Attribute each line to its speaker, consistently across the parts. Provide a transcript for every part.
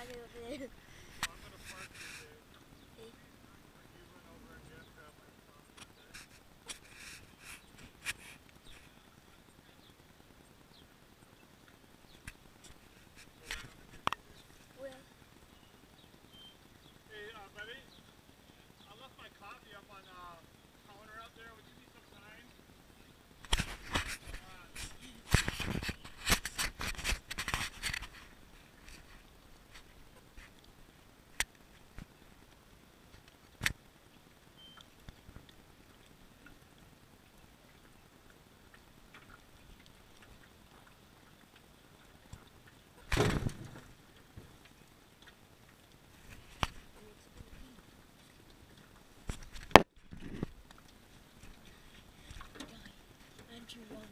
Speaker 1: park it over there.
Speaker 2: I'm gonna park here, Dave.
Speaker 1: Okay.
Speaker 2: You run over and grab my coffee, okay? Go right over here, David.
Speaker 1: Well,
Speaker 2: Hey, buddy. I left my coffee up on counter out there. Would you be so kind?
Speaker 1: and you run.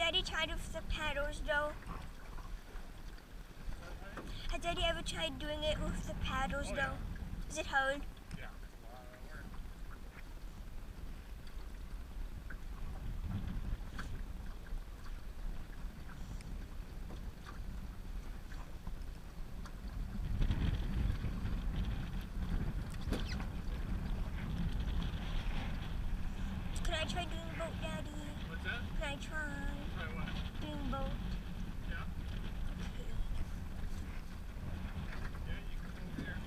Speaker 3: Daddy tried with the paddles though? Has Daddy ever tried doing it with the paddles
Speaker 2: Oh,
Speaker 3: though?
Speaker 2: yeah.
Speaker 3: Is it hard?
Speaker 2: Yeah, it's a lot of work.
Speaker 3: Can I try doing boat, Daddy?
Speaker 2: What's that?
Speaker 3: Can I try
Speaker 2: Try what?
Speaker 3: doing boat?
Speaker 2: Yeah? Yeah, you can come over here.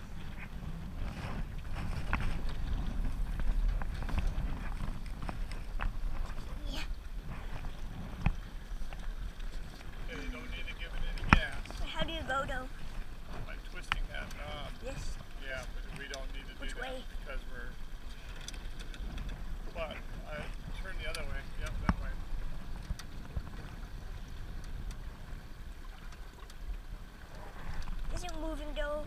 Speaker 3: Yeah.
Speaker 2: Okay, you don't need to give it any gas
Speaker 3: But how do you go though?
Speaker 2: by twisting that knob.
Speaker 3: Yes.
Speaker 2: Yeah, but we don't need to do
Speaker 3: Which
Speaker 2: that
Speaker 3: way?
Speaker 2: because we're. But I turn the other way. Yep, that way.
Speaker 3: Is it moving though?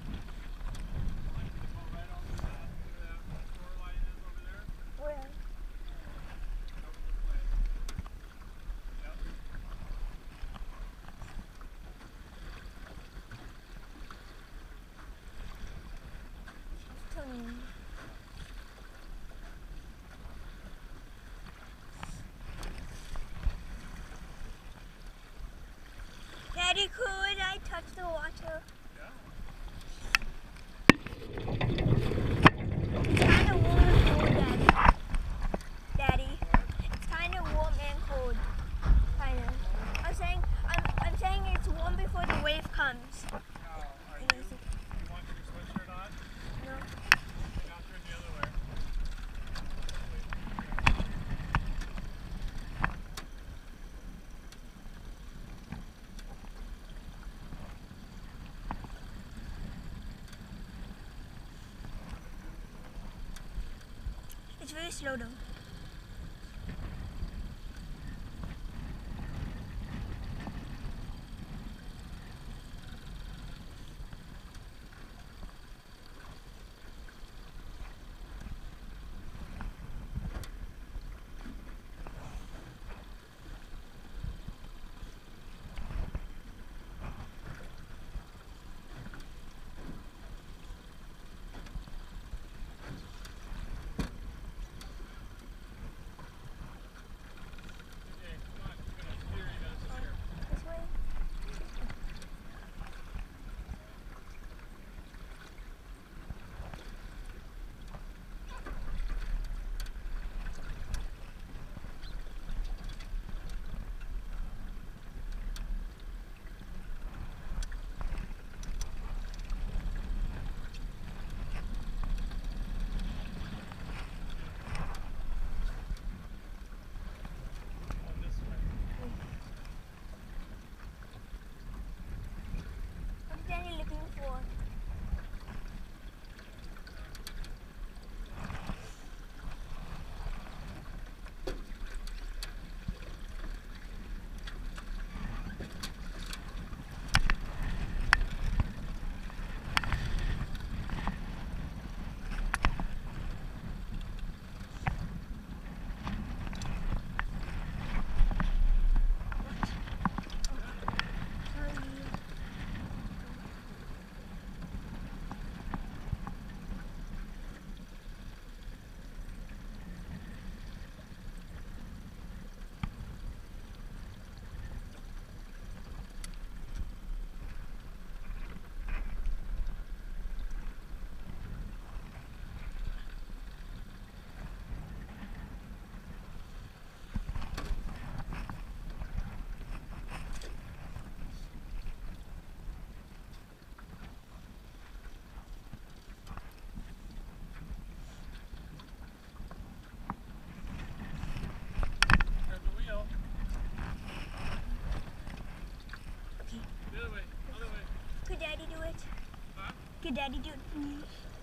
Speaker 2: Go right over that, where that shoreline is over there.
Speaker 3: Where?
Speaker 2: Over this way. Yep.
Speaker 3: Hmm. Daddy, could I touch the water?
Speaker 2: Yeah.
Speaker 3: It's kind of warm and cold, Daddy. Daddy, it's kind of warm and cold. Kind of. I'm saying it's warm before the wave comes.
Speaker 2: Now, are
Speaker 3: And
Speaker 2: you,
Speaker 3: is it-
Speaker 2: you want your sweatshirt on?
Speaker 3: No.
Speaker 2: Now turn the other way.
Speaker 3: It's very slow though.
Speaker 2: Okay, come on. You're gonna steer. You gotta steer.
Speaker 3: This way.
Speaker 2: On this way.
Speaker 3: What is Daddy looking for? Sorry.
Speaker 2: Grab the wheel.
Speaker 3: Okay.
Speaker 2: The other way. Other way.
Speaker 3: Could Daddy do it?
Speaker 2: Huh?
Speaker 3: Could Daddy do it, please?